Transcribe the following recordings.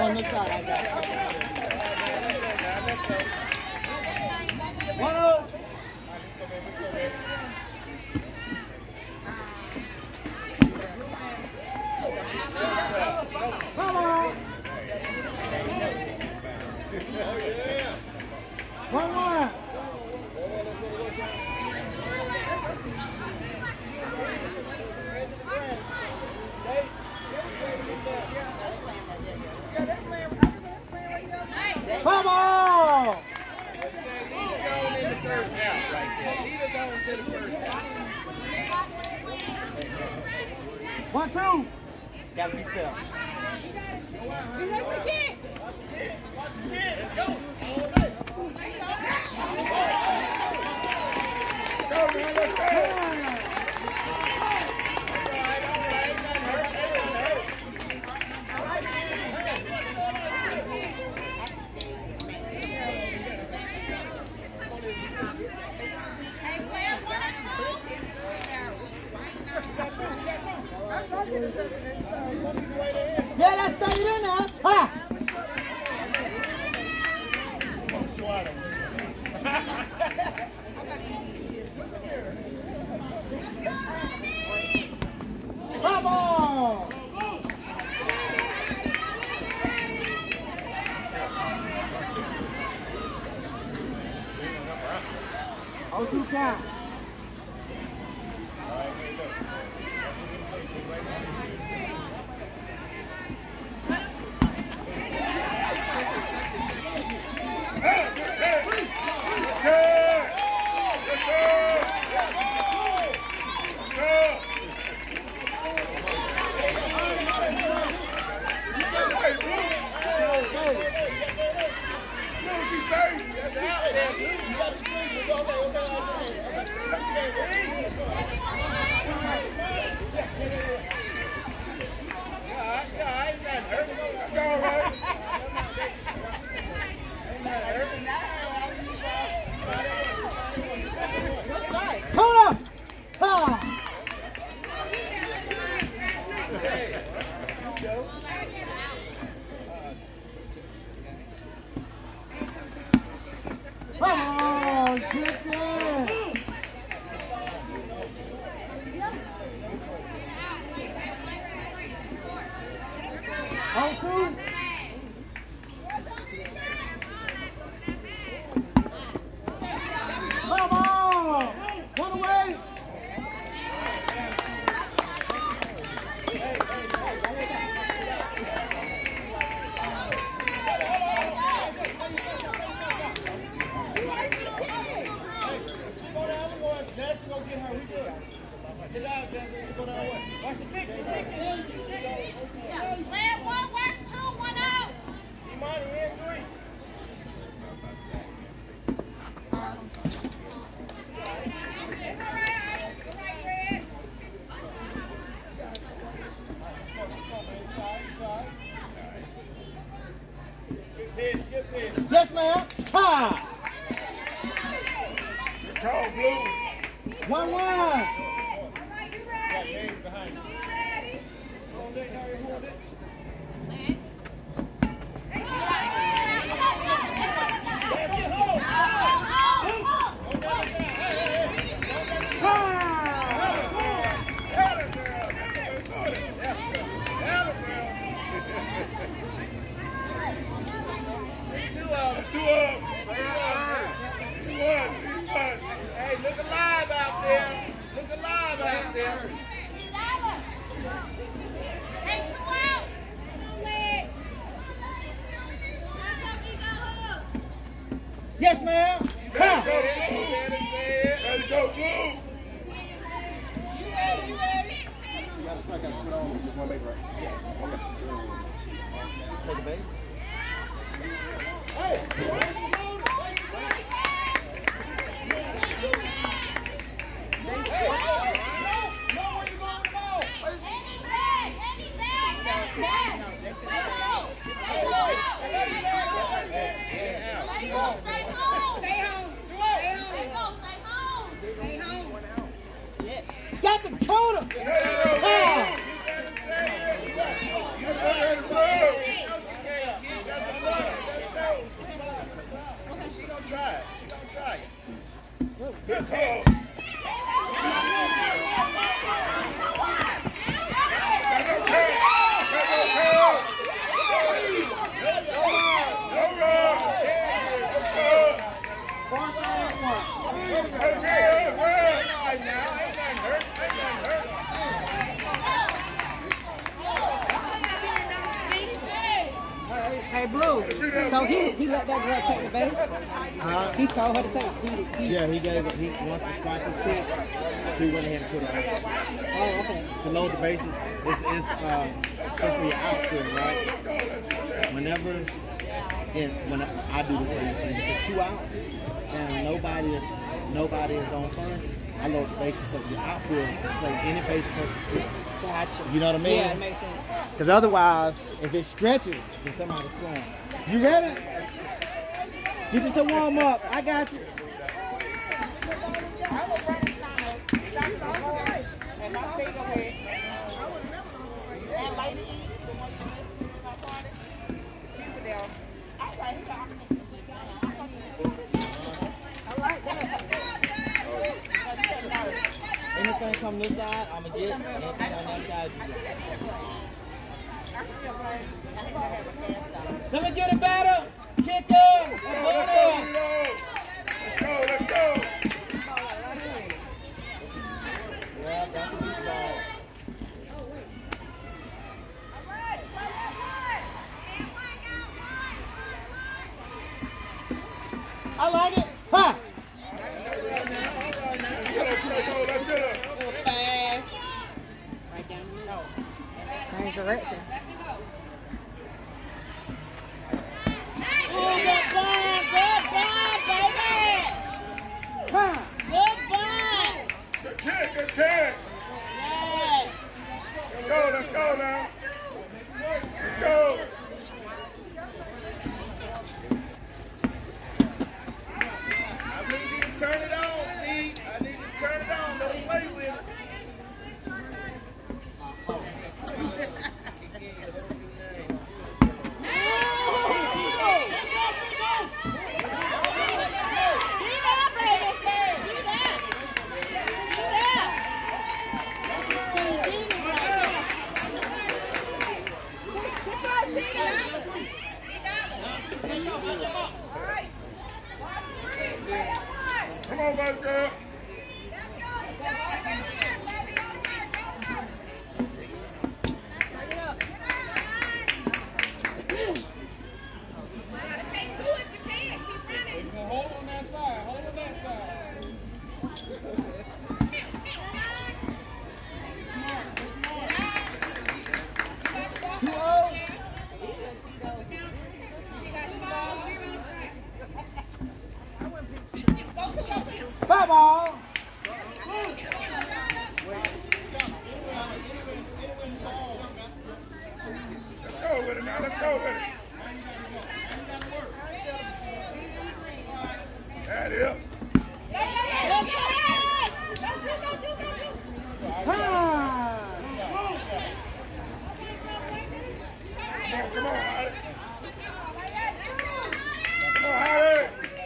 on this side, I got it. 1-0. Come on. 1-1. Come on! He's going in the first half right there. He's going to the first half. 1-2. Gotta be fair. Let's go. All day. Go, man. Let's go. Yeah, let's stay in there. Ha! Come on! Oh, 2 count. Yes, ma'am. Ha! Call blue. 1-1. Hey, look alive out there. Look alive out there. Hey, 2 out. Yes, ma'am. Ha! Let's go, blue. You ready? You got to strike out, put it on. Just one leg right. Yeah. Okay. Take the base. Hey! Got the corner. You better say it. You better try it. She gonna try it. Good call. Hey, Blue, so he let that girl take the base? He told her to take it. Yeah, he gave it. He wants to strike his pitch. He went ahead and put it on. Oh, okay. To load the bases, it's for your outfield, right? Whenever, when I do the same thing, if it's 2 outs and nobody is on first, I load the bases so the outfield can play any base closest to it. Gotcha. You know what I mean? Yeah, it makes sense. Because otherwise, if it stretches, then somebody's scoring. You ready? Get you some warm up. I got you. Anything come this side, I'm going to get. Anything on that side, you get. Let me get it better. Kick it. Let's go. Yeah, that's a beach ball. I like it. Ha! Change direction. Good ball, baby. Ha! Good ball. Good kick. Yes. Let's go now. Let's go. I need you to turn it on, Steve. I need you to turn it on. Don't play with it. Come on, baby girl. Bye ball. Let's go with it now. Let's go with it. That is. Ha! Come on, Hardy. Come on, Hardy.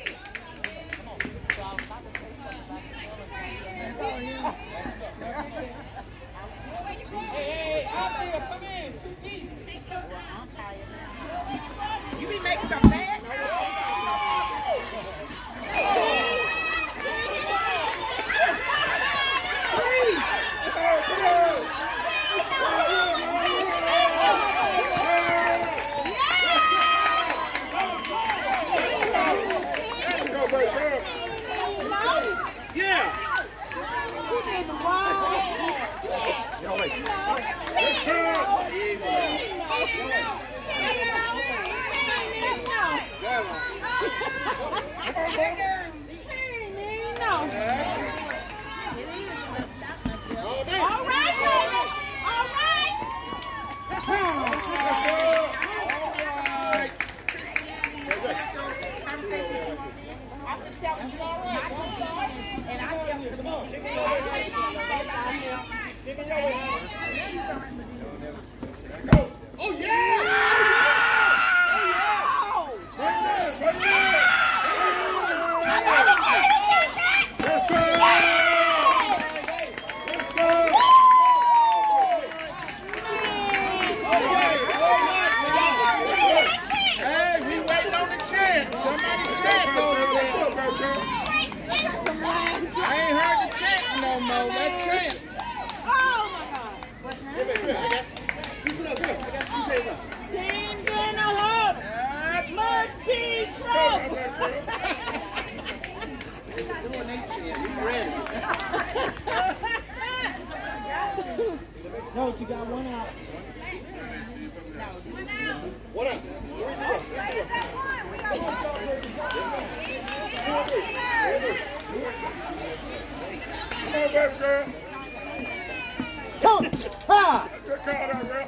You be making some bad. Yeah. You did the wrong. All right, baby. All right. I'm just telling you, not to and I tell you the most. Oh, yeah! Oh, yeah! on, Mo. That's Trent. Oh my God. Give me, I got you. You sit up, come on. I got you. You take it up. Team's in the huddle. Must be trouble. Doing they chin. You ready? No, you got one out. One out. Where's the one? Two or three. Come on, baby girl. Come! Ha! Good call out, ref.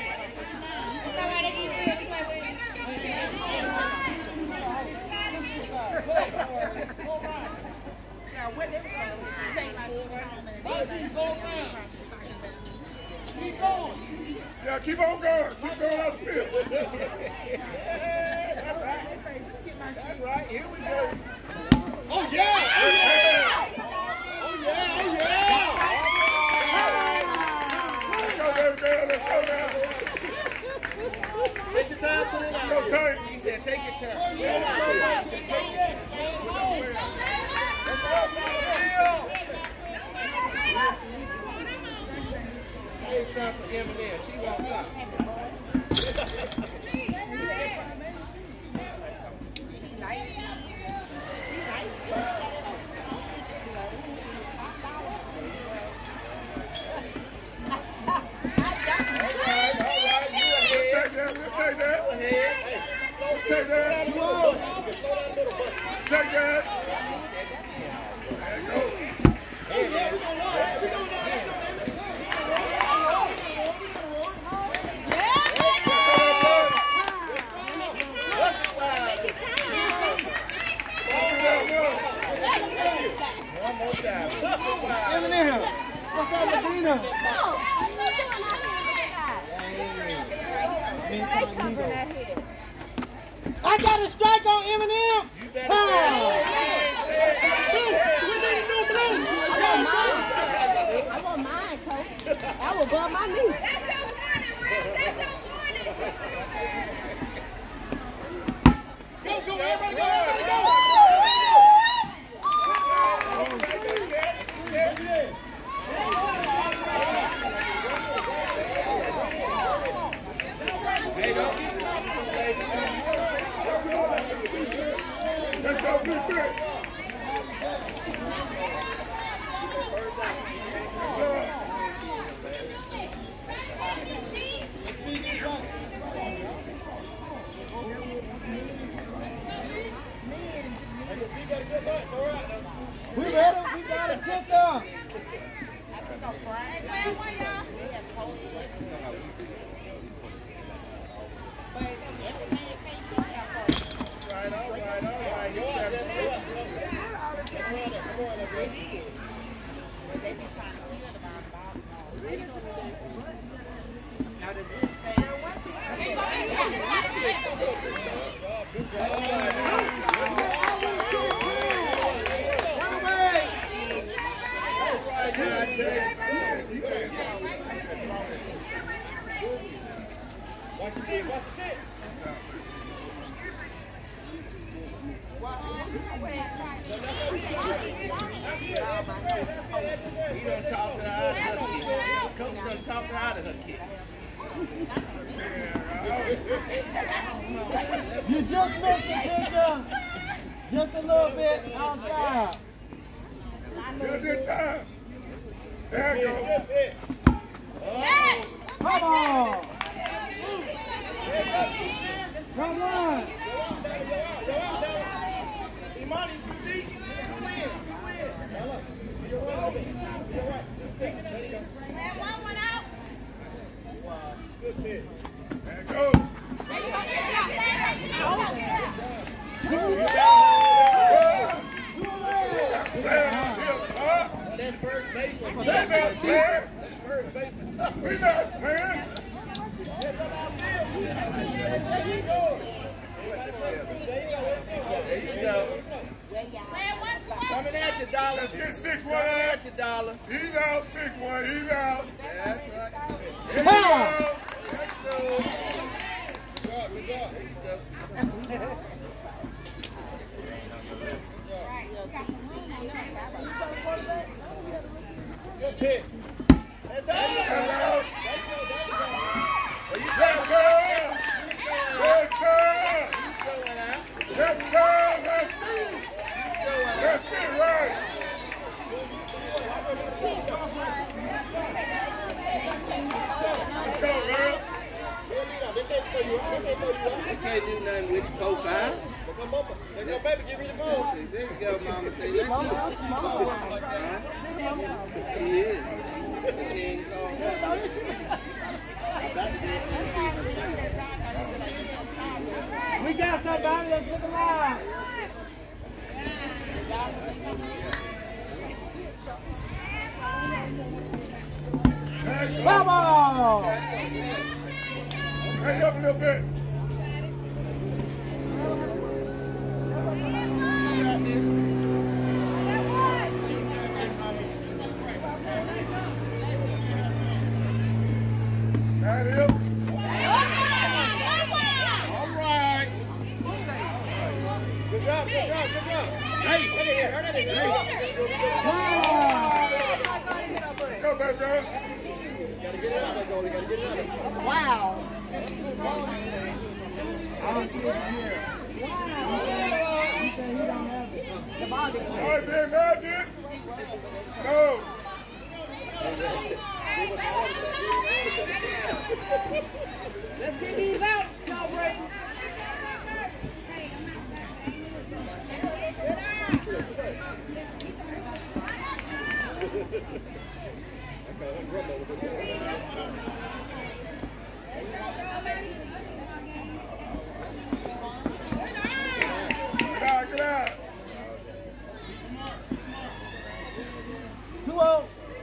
Yeah, keep on going. Keep going out the field. That's right. That's right. Here we go. Oh, yeah! Oh, yeah! Oh, yeah! Oh, yeah! Let's go, baby girl. Let's go now. Take your time, put it out. Go, Tank. He said, take your time. Let's go, Bill. Big shot for Eminem. She won't stop. Take that. Take that. There you go. Hey, man. One more time. Eminem. What's up, Medina? I got a strike on Eminem. You better We need a new blue. I want mine, Coach. I will bump my knee. Go, everybody go, everybody go. Hey, don't get comfortable, lady. Let's go, big big. We ready? We got a kicker. All right. You check it. He done talked her out of her kick. Coach done talked her out of her kick. You just missed the picture. Just a little bit outside. Good time. There you go. Come on. Come on. Imani, you deep. You win. You're right. There you go. One out. Good pitch. There you go. That first baseman. That's not fair. That first baseman tough. We not playing. There you go. Coming at you, Dollar. Let's get 6-1 Coming at you, Dollar. He's out, 6-1. He's out. That's right. Here you go. Let's go. Good job. There you go. Hit. That's all. Yes, sir. Yes, sir. Yes, sir. That's it, right. Let's go, girl. They can't do nothing with you, 4-5. There go, baby, give me the phone. There you go, mama. Say, let's go. She is. She ain't called her. I'm about to get there and see her. We got somebody. Let's look alive. Vamos! Hang up a little bit. That is. All right. Good job, good job, good job. Safe. Look at here. Hurt it. Let's go, baby girl. Gotta get it out there, goalie. Gotta get it out there. Wow. All right, man, Magic. No. Let's get these out, y'all ready? Get out. 2-0.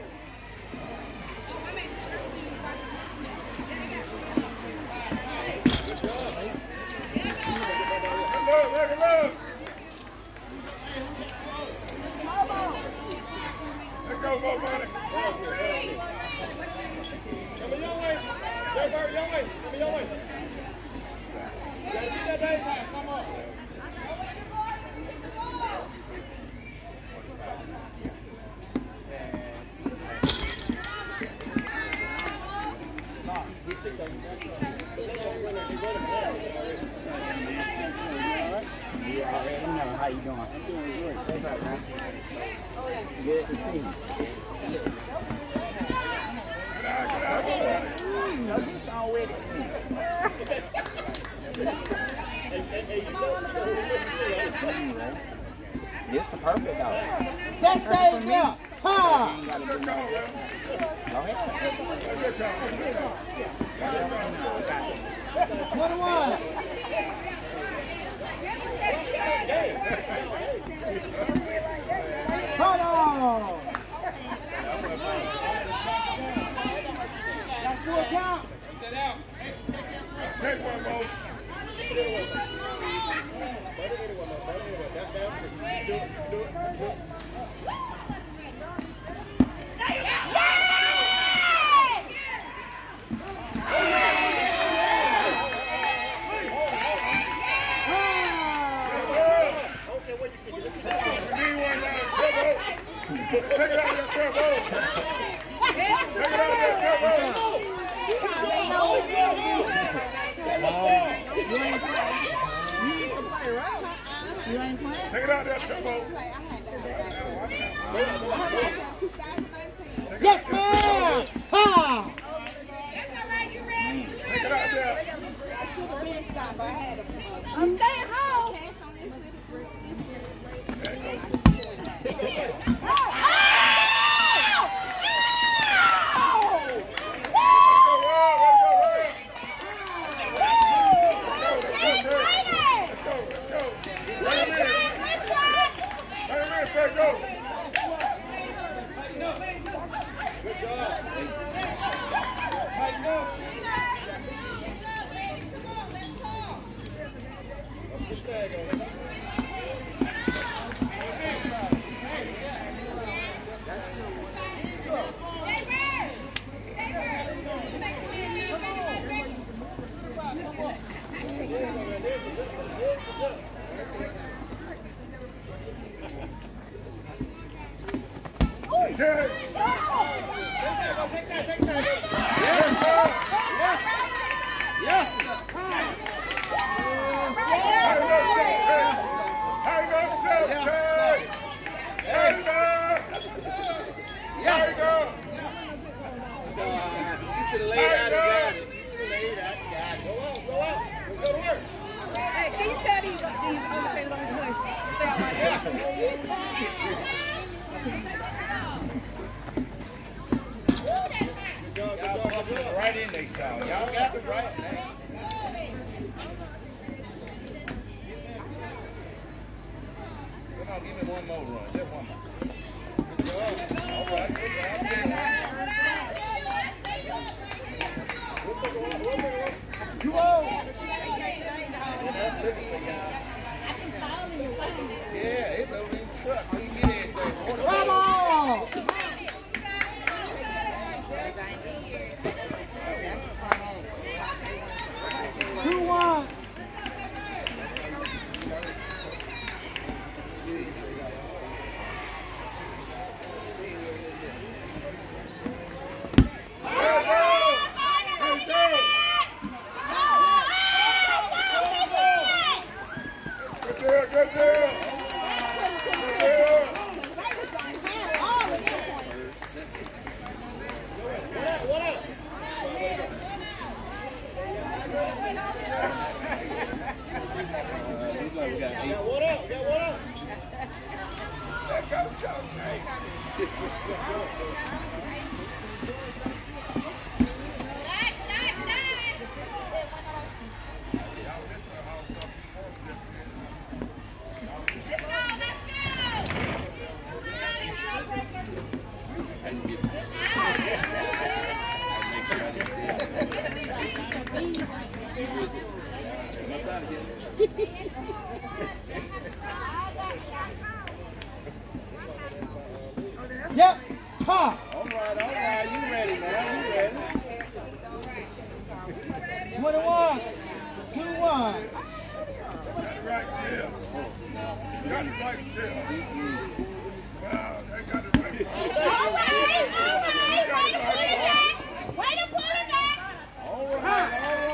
Let's go, go, buddy. Come your way. Your way. Come your way. You gotta get that baby. Come on. You already know how you doing. I'm doing good. That's right, man. Good to see you. No, this already. This the perfect dog. That stays there. Ha! Go ahead. 21. Hold on. Got full count. Take one more. Do it. Take it out of your turbo. Take it out of your turbo. Take it out of that turbo. Yes, ma'am. Ha! That's all right, you ready? Take it out there. I should have been stopped, but I had to. I'm staying home. Go. Right in there, y'all. Y'all got it right now. Come on, give me one more run. Just one more. Good job. All right, good job. You old. Yeah, it's over in the truck. You get it there. Come on. 2-1. Yep. Ha. All right. You ready, man? You ready? 21. 2-1. Got it right, Jill. Got it right, Jill. Wow, they got it right. Way to pull it back. All right.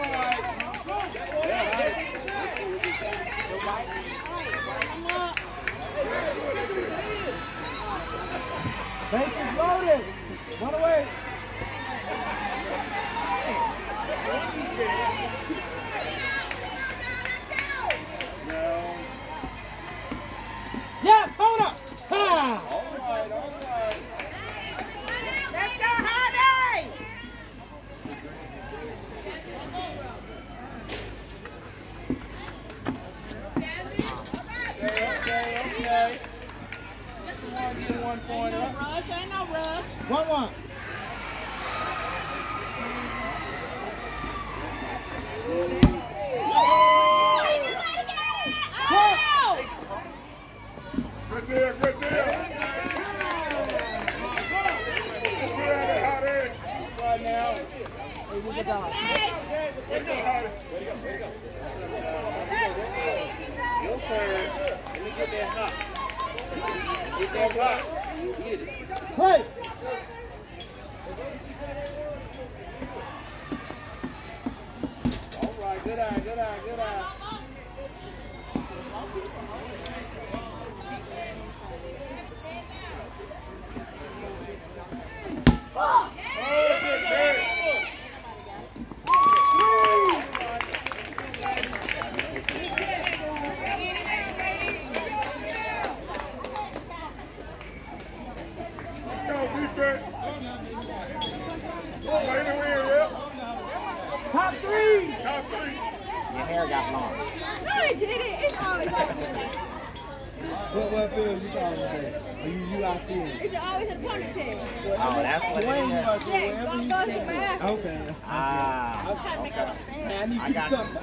Base is loaded. Run away. Yeah, corner. Ha. All right. Let's go, Honey. Okay. Just want to get 1 point up. Rush, ain't no rush. 1-1. Good deal. Right now. Your turn. Let me get that hot. Get that hot. Get it. Play. All right. Good eye. Top 3. Your hair got long. No, he did it. It's always like What field you calling that? Are you out seeing? it's always a ponytail. Oh, that's what it is. Yeah, don't go to back. Okay. Man, I need I to got do something.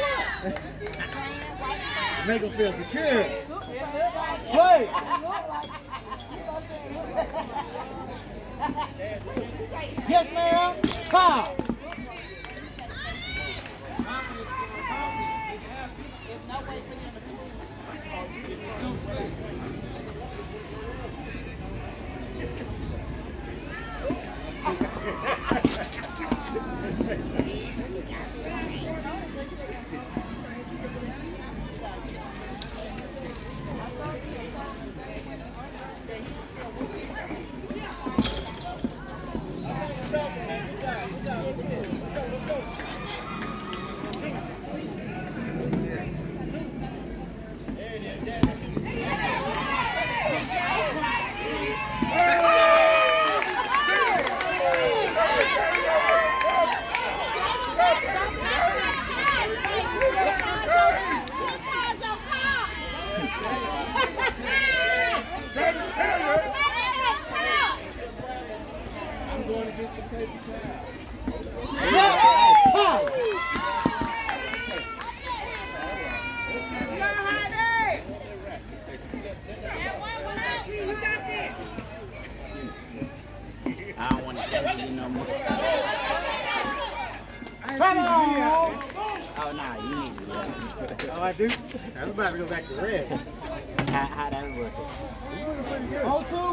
Make them feel secure. Play. Yes, ma'am. Ha. you no more. Come on! Oh, nah, you need to do that. Oh, I do? I'm about to go back to red. How that work? Oh, two?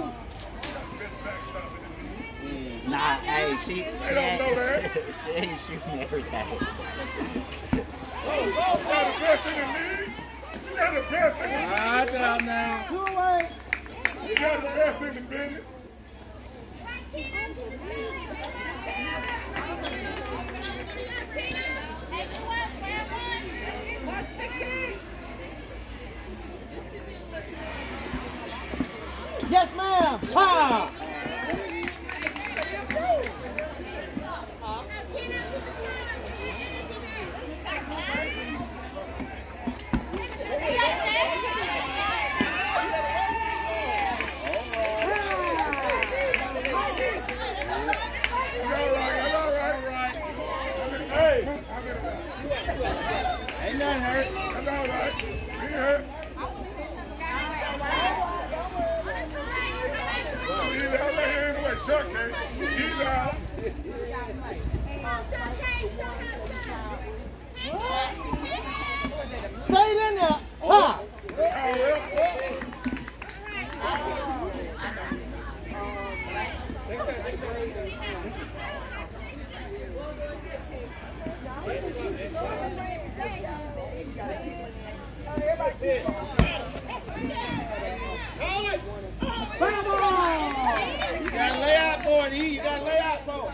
Nah, hey, she They don't know that. she ain't shooting everything. You got the best in the league. You got the best in the league. Watch out now. Two away. You got the best in the business. Yes, ma'am. Ha! Ain't nothing hurt. That's all right. He hurt. He's out there anyway. Shut K. He's out. Stay in there. Ha! You gotta lay out for it, E. You gotta lay out for it.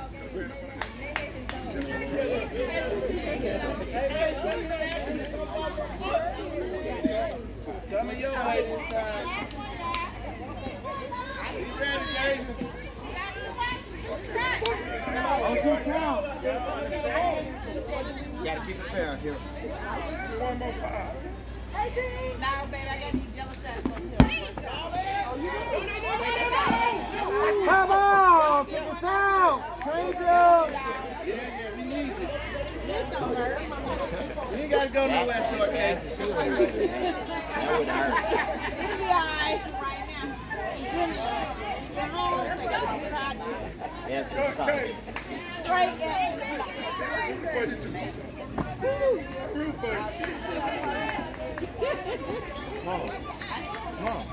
Come your way this time. You ready, Jason? On two count. You gotta keep it fair here. One more five. Hey, Dean. Now, baby, I got these yellow shots. Come on, kick us out. Change up. Yeah, we need it. You ain't gotta go nowhere, short case. That would hurt. You'll be all right right now. Get home. Yeah, Short stop. case. Straight up. Root for you too. Root for you. Come on. Come on.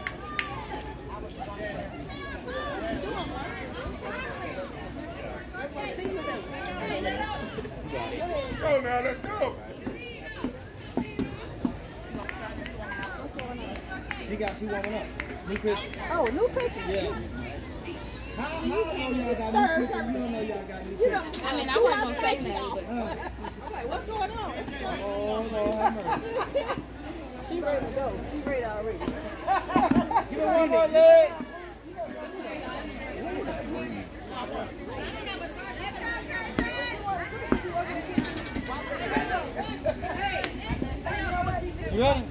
Go now, let's go. She warming up. New pitch. Oh, new picture. Yeah. How y'all got new pitch? You don't know y'all got new pitch. I mean, I wasn't going to say nothing, but I'm like, what's going on? Oh, Lord have mercy. She ready to go. She ready already. Give me one more leg. You ready?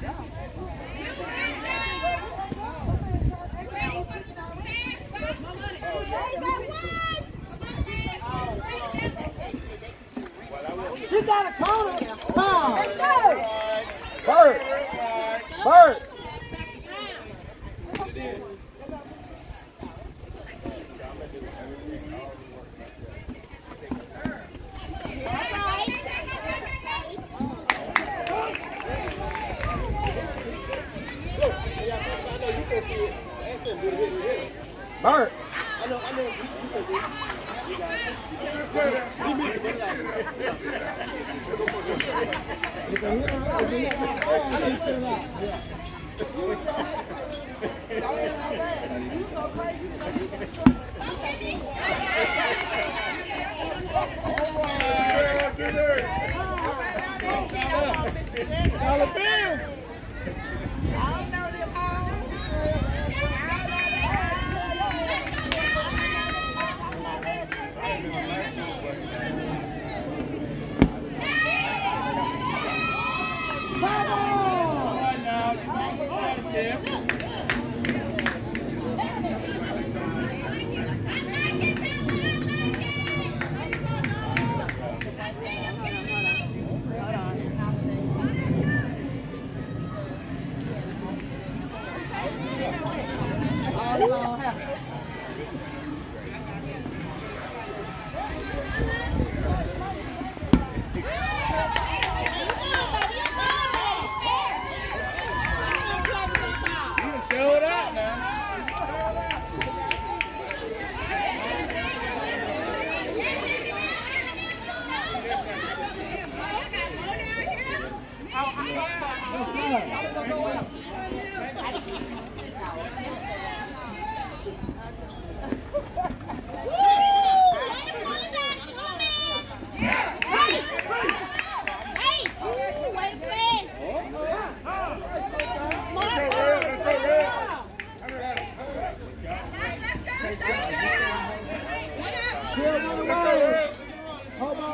She got a corner. Wow. Bird. Bird. Bird. I know. You can see it.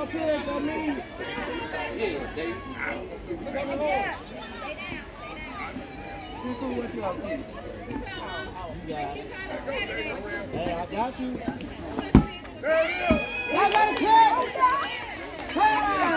kids on me. Yeah, they. You cool with you, okay? You got it. Hey, I got you. There it is. I got a kid. Come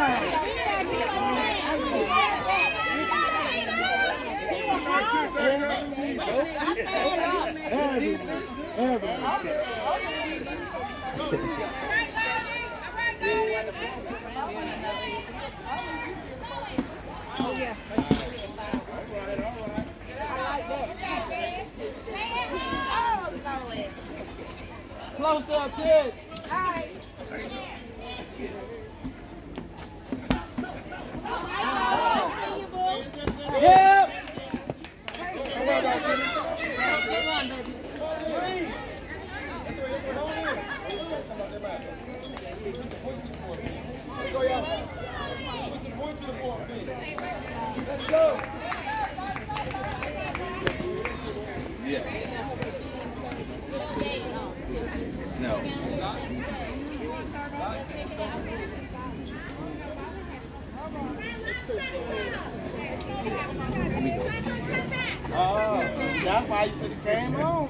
Oh, yeah. Close up, kid. Yeah. Let's go. Yeah. No. Oh, that's why you should have came home.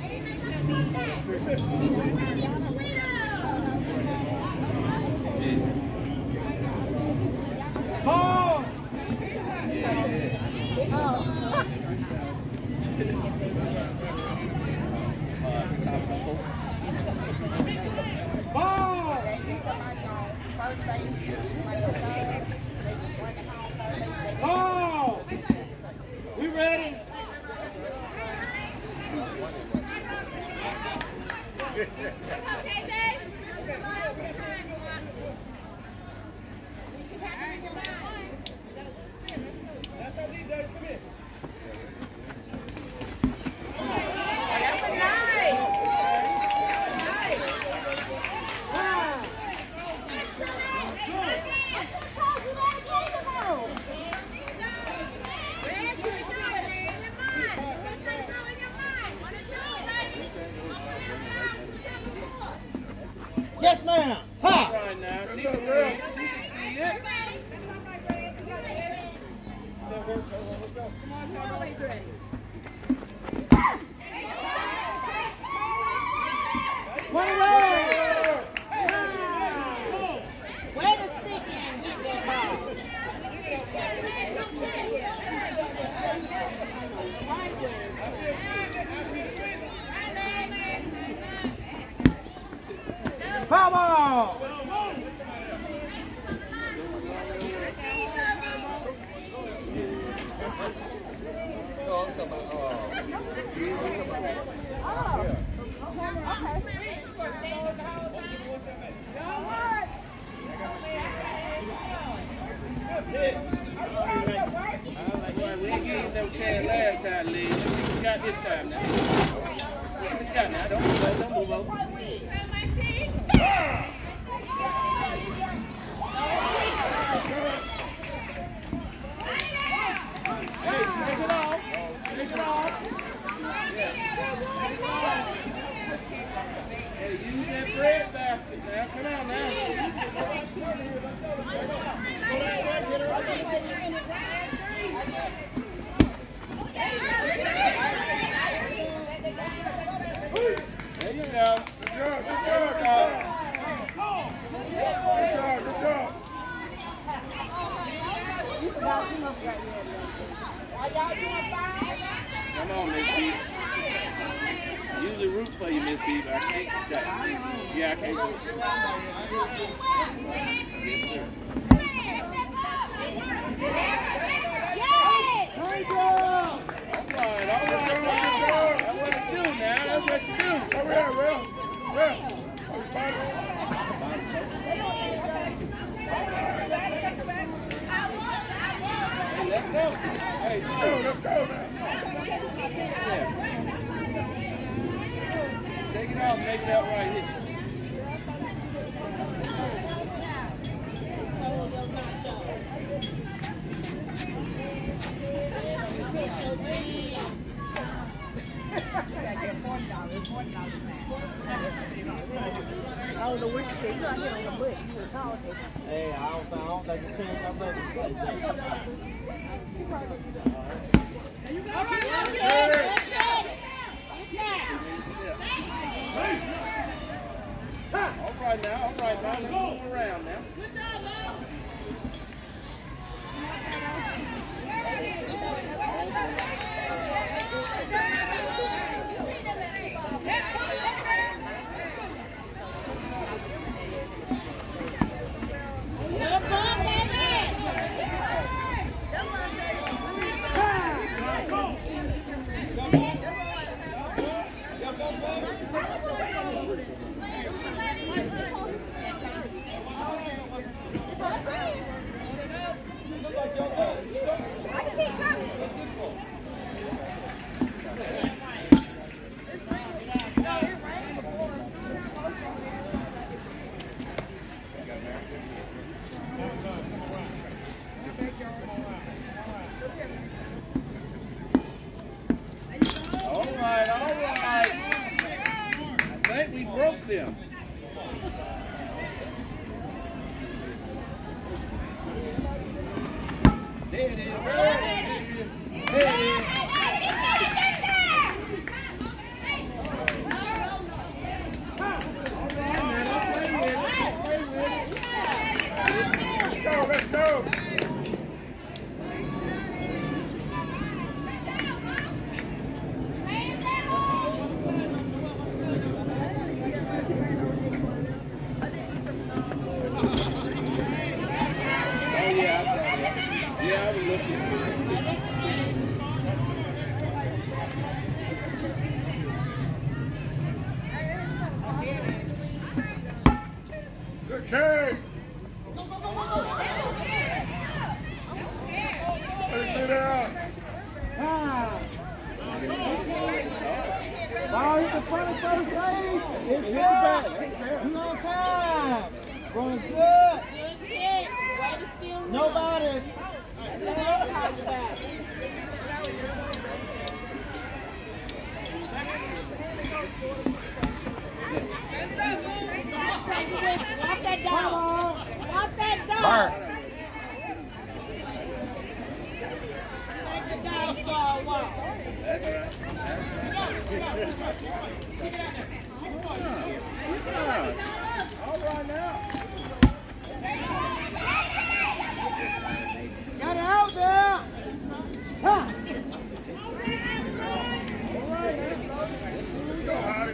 Home. Ball. Ball. We ready? Yes, ma'am. Ha! Right now, she can see it. She can see it. Put it on! Where the stick is? Get that ball. Come on! We ain't gave you no chance last time, Lee. Let's see what you got this time now. Let's see what you got now. Don't move over. Don't move over. Hey, shake it off. Shake it off. Hey, use that bread basket now. Come on now. There you go. Good job, good job. Good job. Come on, Miss B. I usually root for you, Miss B, but I can't do that. Yeah, I can't do it. Yes, sir. All right. That's what you do now. That's what you do. All right, Hey, let's go. Hey, let's go now. Yeah. Shake it out and make it out right here. don't know what she said. You out here on the butt. You would call it. Hey, I don't think you changed my brother. All right, All right now. Let's move around now. good job, Mom. All right. I think we broke them. There it is. Let's go. Yeah, I was looking. Good game. Let's get out. Ball hit the front of first base. It's good. You on time. Going good. Nobody. Walk that dog. Walk that dog. Bart. Take the dog for a walk. That's right. All right now. Got it out there. Huh. Go, Hardy.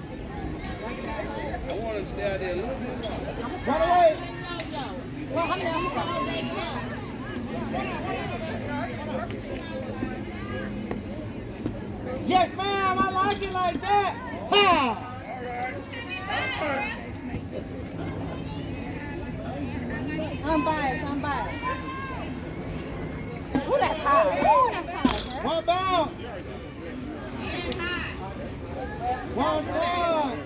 I want to stay out there a little bit longer. Run away. Well, how many of them Yes, ma'am. I like it like that. Ha. All right. I'm biased. Ooh, that's high. One bound. One down.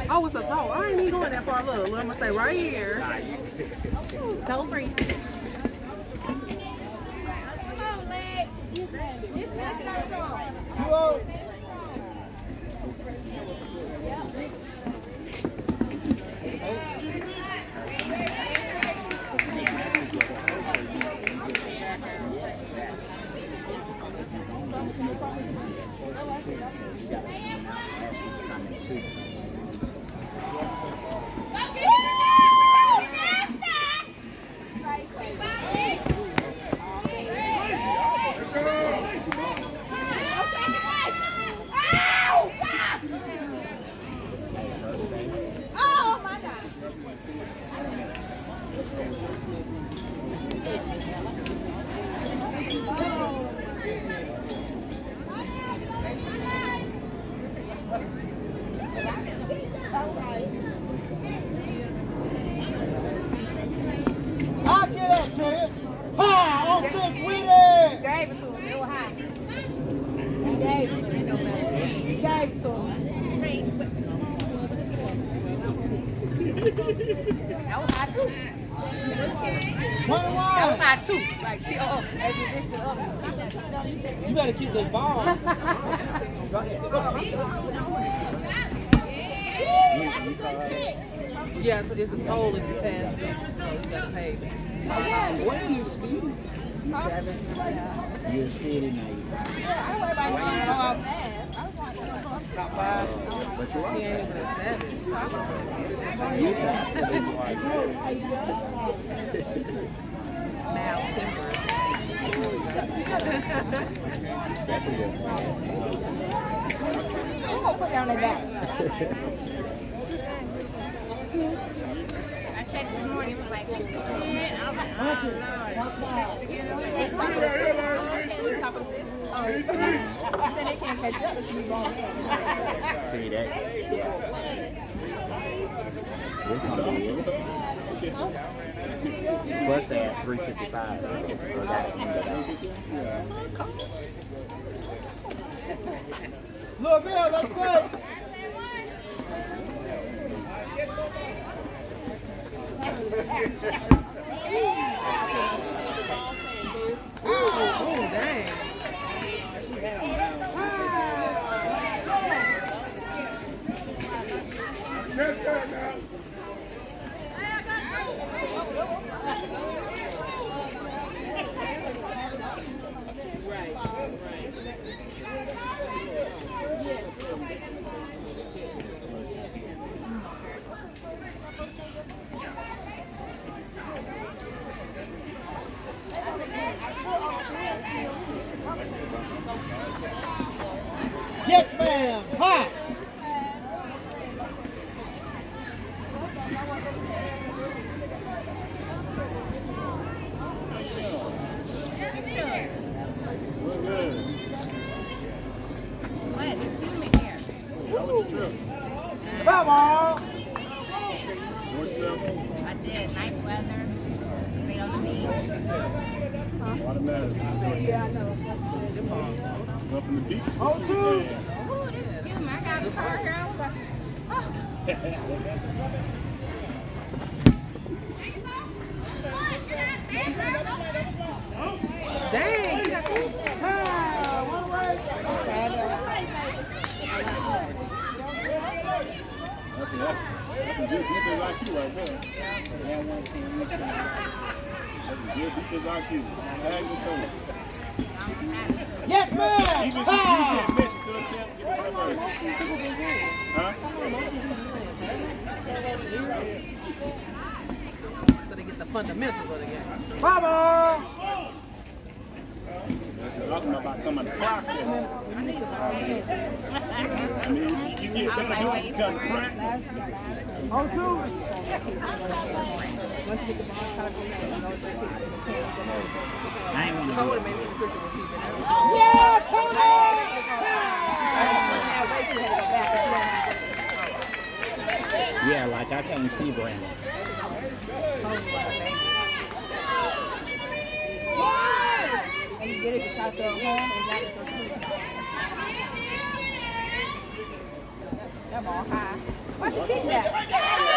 Oh, it's a toe. I ain't even going that far. Look, I'm gonna stay right here. Toe free. I'll get that to you. High on thick with it. Gave it to him. It was high. He gave it to him. He gave it to him. That was high too. That was high too. Like T-O-O. As you dished it up. You better keep this ball. Yeah, so it's a toll if you pass it. So you gotta pay. What are you speeding? You 7? You're speeding now. Yeah, I don't worry about running all fast. I was like, Top 5? But you She ain't even a 7. You faster than you are. Maltempered. That's a good one. I'm gonna put down their back. I checked this morning, it was like 50%. I was like, oh, Lord. He said they can't catch up, but she be going in. See that? Yeah. This is gonna be it. Plus they have 355. So that's look here, let's go. Oh, dang. Yes, ma'am. Hi. Come on. I did. Nice weather. Stayed on the beach. Yeah, I know. Up in the beach. Oh, dude. Ooh, this is cute, man. I got a car here. I was like, oh. Dang, she got two. That's some good defense IQ right there. That's a good defense IQ. Tag the coach. Yes, ma'am. Even if you said miss, you still attempt to get the first. Huh? So they get the fundamentals of the game. Come on. That's talking about coming to practice. I mean, you get better doing it because of practice. Oh, dude. Once you get the ball shot, you know, it's like pitching the can't. I ain't want You to know what it made me Christian when she been there. Yeah, Tony! Yeah, like I can't see Brandon. And you get it, you shot the home and got it for 2 shots. That ball high. Oh, Why she kick that?